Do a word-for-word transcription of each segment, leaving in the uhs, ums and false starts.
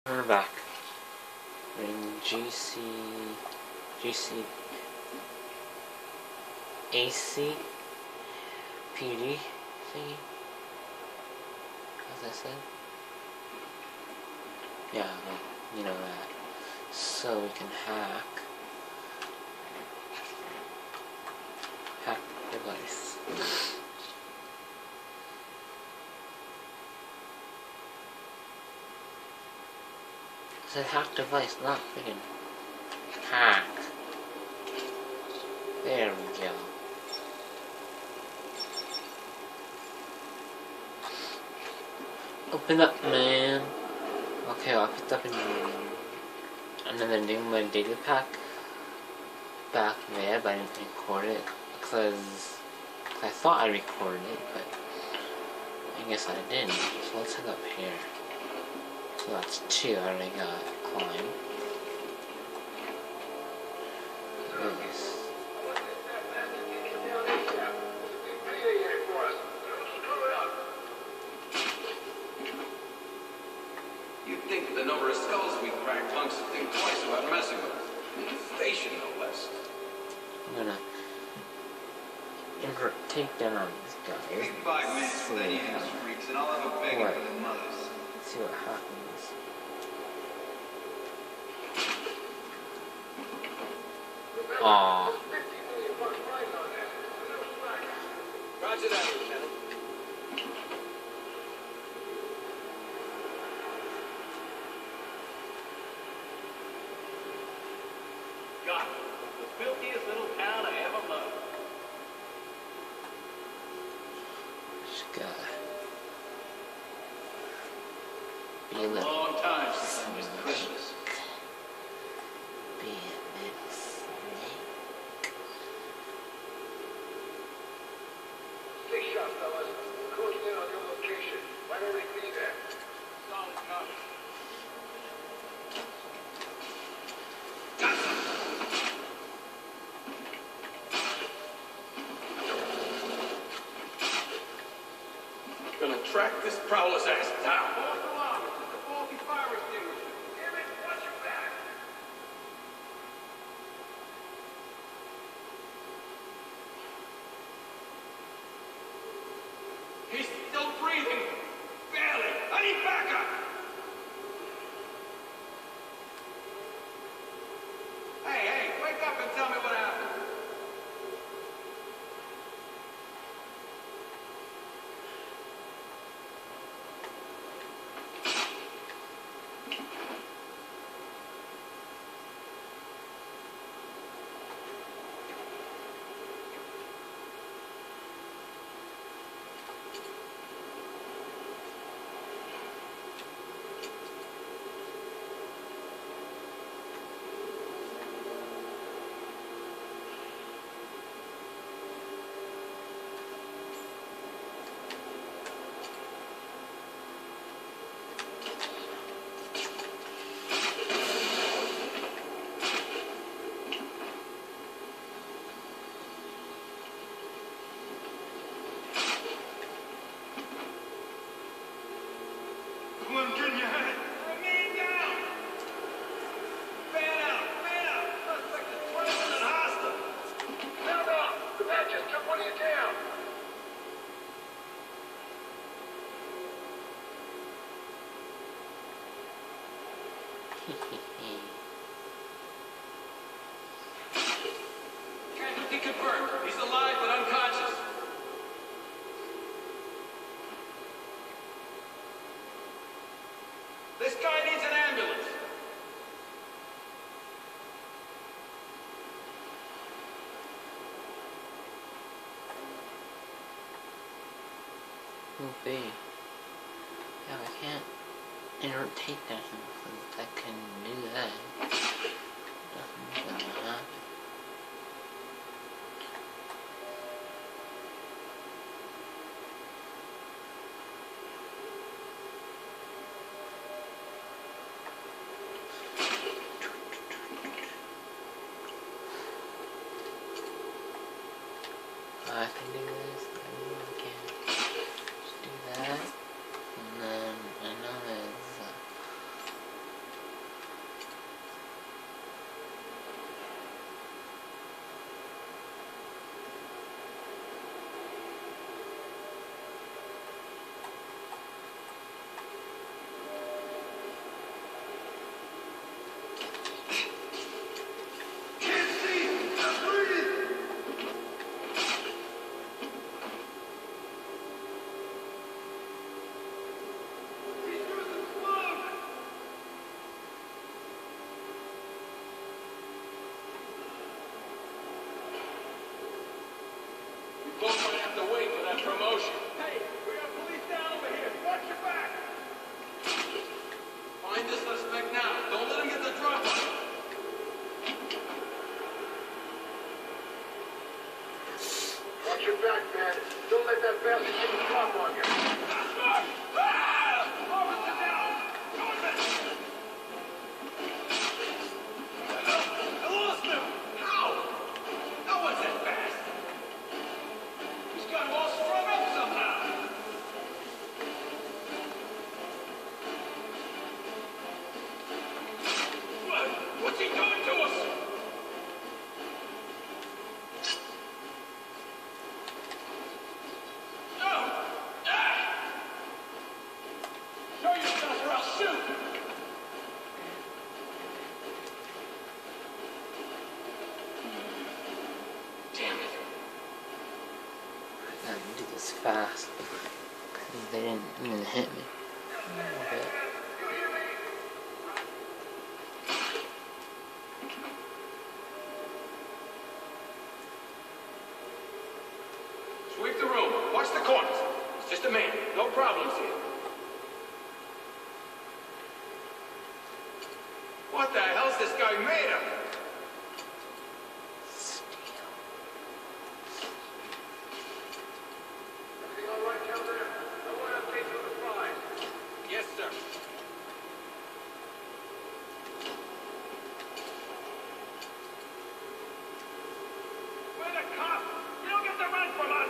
We're back. We're in G C, G C, A C, P D thingy, as I said. Yeah, well, you know that. So we can hack, hack device. It said hack device, not freaking hack. There we go. Open up, man. Okay, I picked up another new my data pack back there, but I didn't record it because I thought I recorded it, but I guess I didn't. So let's head up here. So that's two I already got. Climb. This. You'd think the number of skulls we cracked, punks would think twice about messing with us. Inflation, no less. I'm gonna invert take down on this guy. Give me five minutes with any of these freaks, and I'll have a begging for the mothers. Let's see what happens. Aww. Roger that, Lieutenant. Got it. The filthiest little town I ever loved. Just gotta be a little. Long time since I missed Christmas. Be a little snake. Big shot, fellas. Closing in on your location. Why don't they be there? Solid copy. Gonna track this prowler's ass down. False alarm. It's a faulty fire extinguisher. Damn it, watch your back. He's still breathing. Barely. I need backup. Hey, hey, wake up and tell me what happened. Come on, get in your head. Remain down. Fan out, fan out. Suspect is present and hostile. Sound off. The man just took one of you down. Casualty confirmed. He's alive but unconscious. This guy needs an ambulance. Will be. Yeah, I can't invert takedown because I can do that. Nothing's gonna happen. I can do this, I can just do that, and then I know there's uh, fast. They didn't even hit me. Okay. Sweep the room. Watch the corners. It's just a man. No problems here. What the hell's this guy made of? Everything all right down there? I want to update you on the prize. Yes, sir. We're the cops. You don't get the run from us.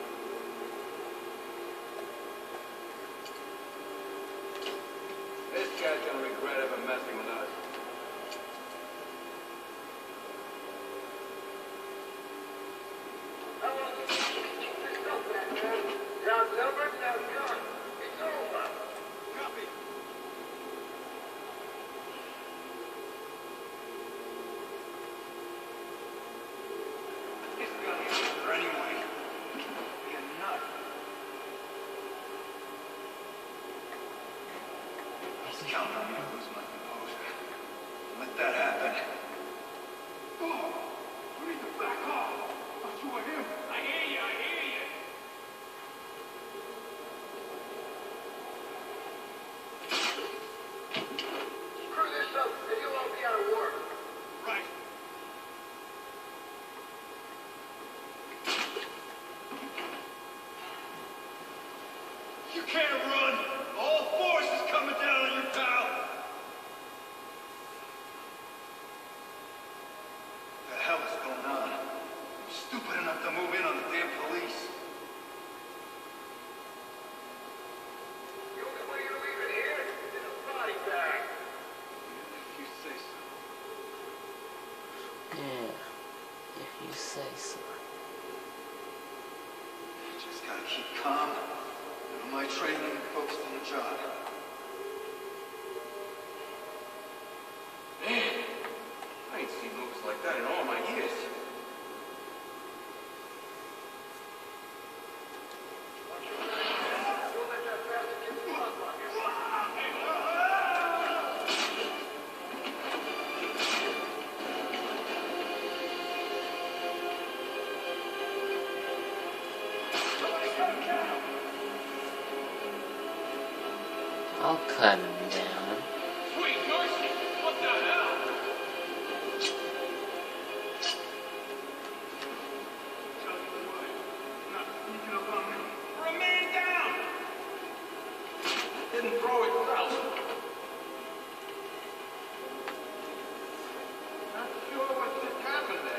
This guy's gonna regret ever messing with us. How long did you keep this stuff back, man? You're outnumbered and outgunned. It's over. Copy. This gun isn't for anyway. You're nuts. He's counting on me to lose my composure. Let that happen. Oh, we need to back off. Thought you were him. I hear you, I hear you. Screw this up, and you'll all be out of work. Right. You can't run. All force is coming down on you, pal. What the hell is going on? I'm stupid enough to move in on the damn police. The only way you're leaving here is a body bag. If you say so. Yeah. If you say so. Just gotta keep calm. Do my training and focus on the job. Man, I ain't seen Lucas like that in all my years. Don't let that bastard get the bus on you. Somebody cut him down. I'll cut him down. Sweet mercy! What the hell? Tell you what, I'm not sneaking up on me. For a man down! Didn't throw itself. Not sure what just happened there.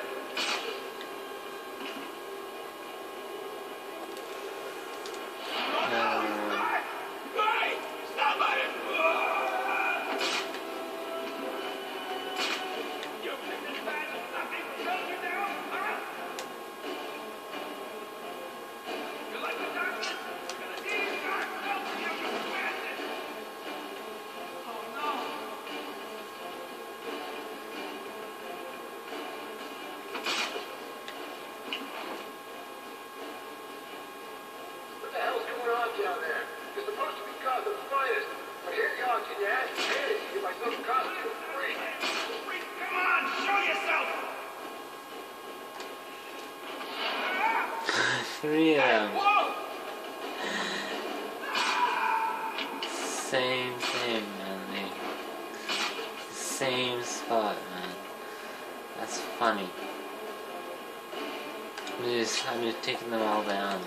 No. Hey! Somebody! You think this bad is nothing? Shut you down, huh? You like the doctor? You're gonna need God help you, you bastard! Oh no! What the hell's going on down there? You're supposed to be Gotham's finest, but here you are getting your ass handed to you by some costume freak. Come on, show yourself! Three of them. Whoa! Same thing, man. They, same spot, man. That's funny. I'm just, I'm just taking them all down.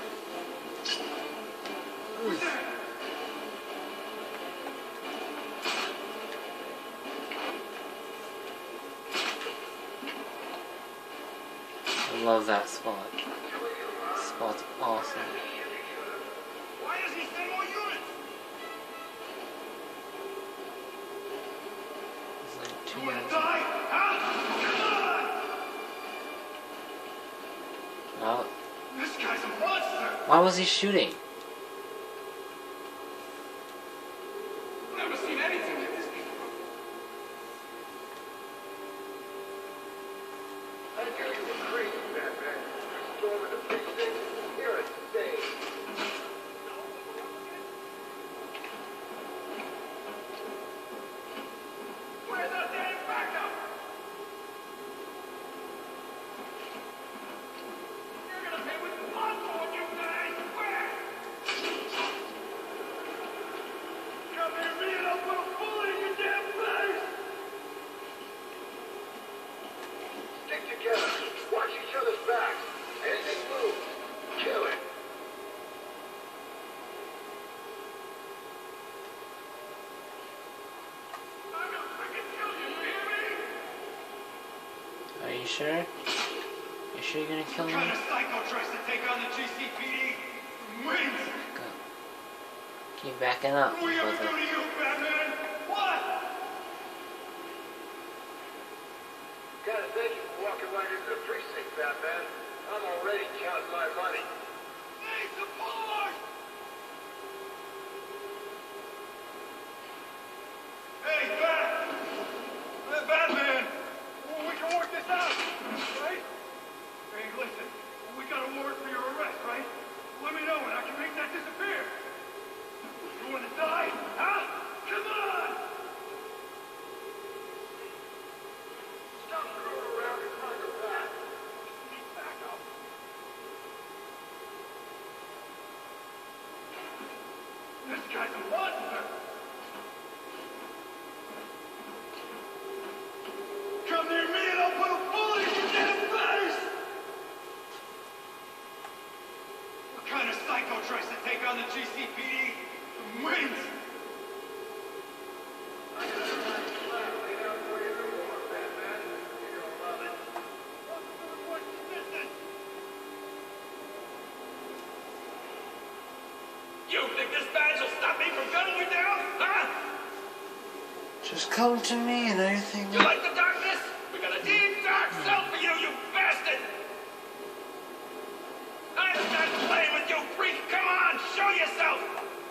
I love that spot. That spot's awesome. Why does he send more units? It's like two You wanna minutes. die? Huh? Come Well, on! This guy's a monster! why was he shooting? Never seen anything like this before. I knew you were crazy, Batman. You're storming the precinct. You're insane. sure? You sure you're gonna kill me? What kind of psycho tries to take on the G C P D and wins? Go. Keep backing up. What are we ever brother. do to you, Batman? What? Gotta thank you for walking right into the precinct, Batman. I'm already counting my money. Hey, support! Hey, Bat! Hey, Batman! Well, we can work this out, right? Hey, listen. We got a warrant for your arrest, right? Let me know and I can make that disappear. You want to die? Huh? Come on! Stop screwing around and find the Bat. Back up. This guy's a monster! Come near me and I'll put a bullet in your damn face! What kind of psycho tries to take on the G C P D and wins? I got a nice plan laid out for you in the war, Batman. You're gonna love it. What's the business? You think this badge will stop me from gunning you down, huh? Just come to me and everything. You like the darkness? We got a deep, dark cell for you, you bastard! I'm done playing with you, freak! Come on, show yourself!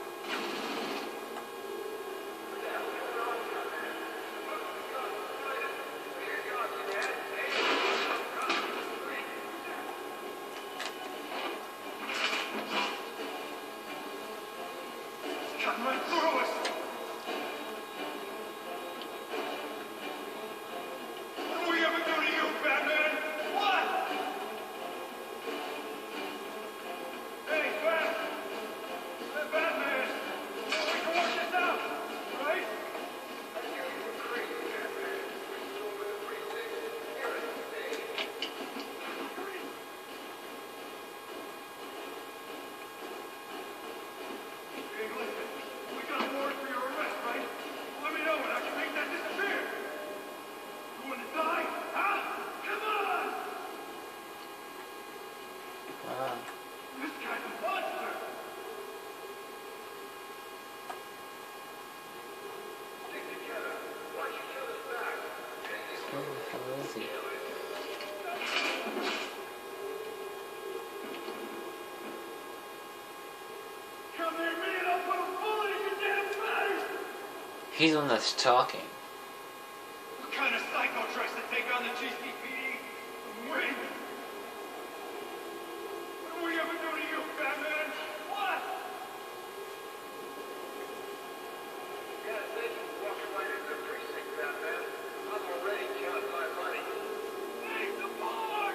Cut right through us! What do we ever do to you, Batman? What? Hey, Bat! Hey, Batman! We can work this out, right? I knew you were crazy, Batman. You over the precinct. Here it is. Hey, listen. We got a warrant for your arrest, right? Let me know and I can make that disappear. You want to die? Huh? Come on! Wow. This guy's a monster! Stick together. Watch each other's back. Who the hell is he? Come near me and I'll put a bullet in your damn face! He's the one that's talking. What kind of psycho tries to take on the G C P D and win? What do we ever do to you, Batman? What? Gotta thank you for walking right into the precinct, Batman. I'm already counting my money. Hey, support!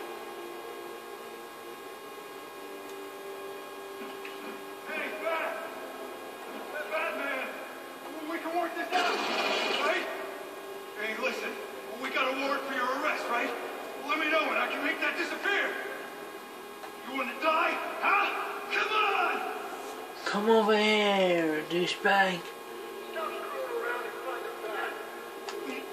Hey, Bat! Hey, Batman! We can work this out, right? Hey, listen. We got a warrant for your arrest, right? Let me know and I can make that disappear. You want to die? Huh? Come on! Come over here, douchebag. Stop screwing around and find the Bat.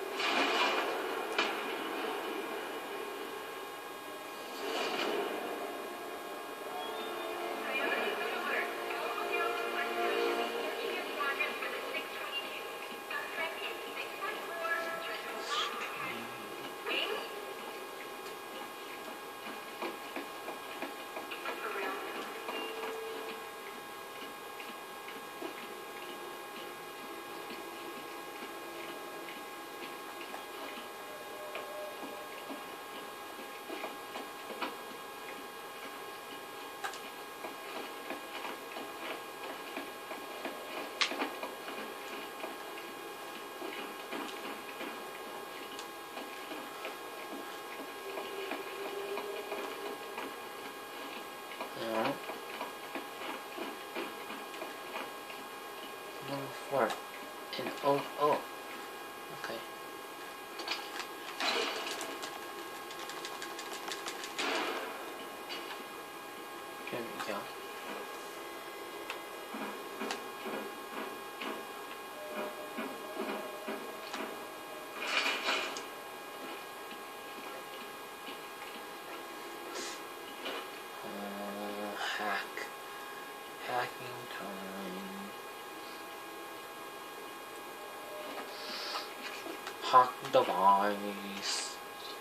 hack device.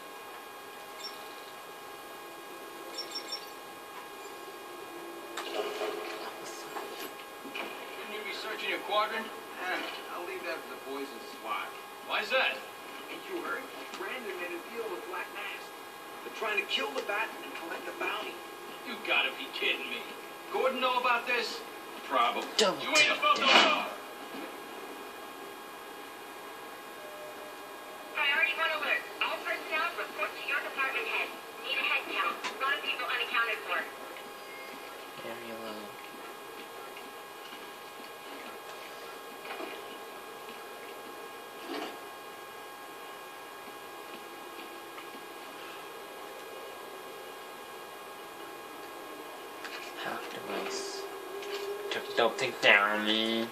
Shouldn't you be searching your quadrant? Eh, I'll leave that for the boys in SWAT. Why's that? Ain't you heard? Brandon made a deal with Black Mask. They're trying to kill the Bat and collect the bounty. You gotta be kidding me. Gordon know about this? Probably. Double You ain't above the law. Priority one alert. All personnel report to your department head. Need a head count. A lot of people unaccounted for. Very low. Hack device. Don't, don't take down me.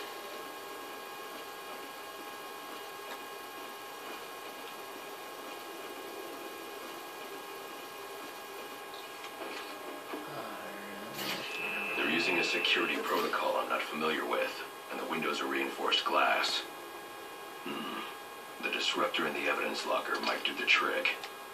They're using a security protocol I'm not familiar with, and the windows are reinforced glass. Hmm. The disruptor in the evidence locker might do the trick.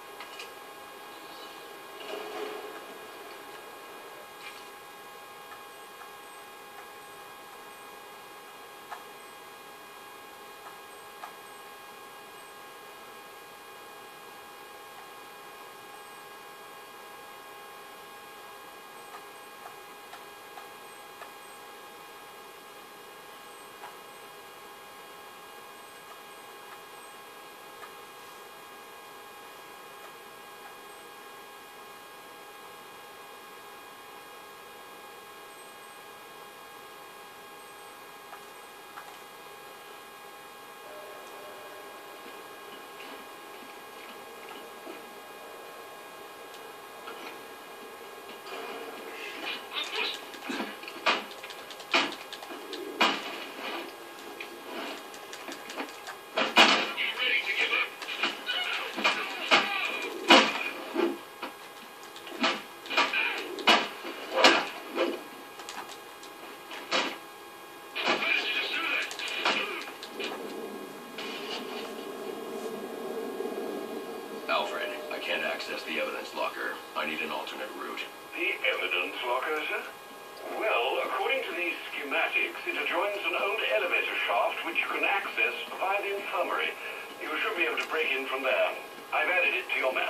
Alfred, I can't access the evidence locker. I need an alternate route. The evidence locker, sir? Well, according to these schematics, it adjoins an old elevator shaft which you can access via the infirmary. You should be able to break in from there. I've added it to your map.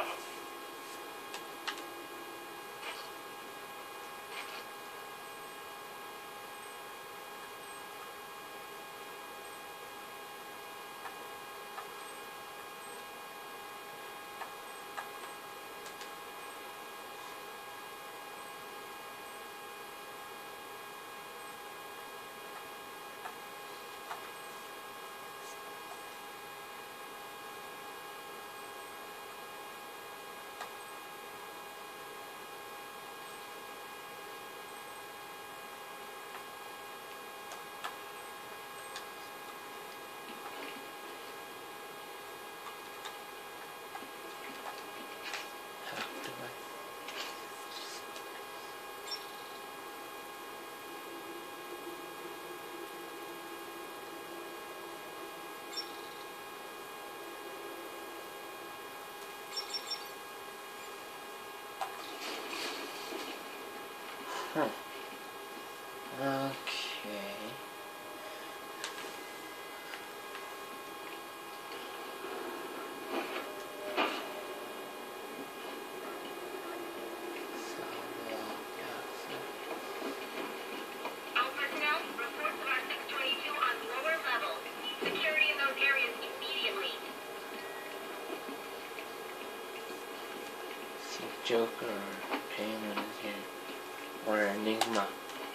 Huh. Okay. All personnel report to our six twenty-two on lower level. Security in those areas immediately. See Joker, Paimon is here. Or Enigma.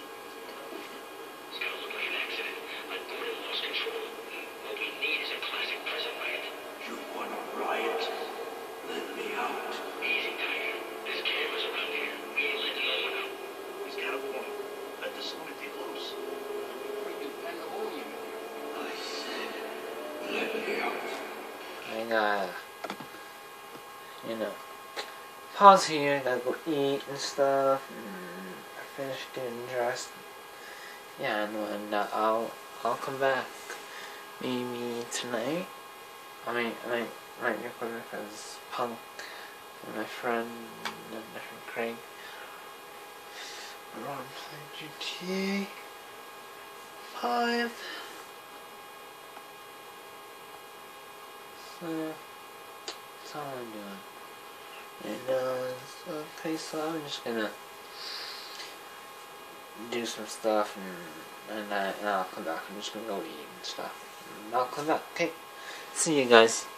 Sounds like an accident. But Gordon lost control. What we need is a classic prison riot. You want a riot? Let me out. Easy, Tiger. There's cameras around here. We ain't letting no one out. He's got a point. Let this lunatic loose. We can pen the hole in here. I said, let me out. I gotta, you know, pause here, gotta go eat and stuff. Mm, I finished getting dressed. Yeah, and when uh, I'll I'll come back maybe tonight I mean, I might, might record it because Punk and my friend, and my friend Craig, we're on playing G T A five. So, that's all I'm doing. And, uh, okay, so I'm just gonna do some stuff, and, and, I, and I'll come back. I'm just gonna go eat and stuff. And I'll come back, okay? See you guys.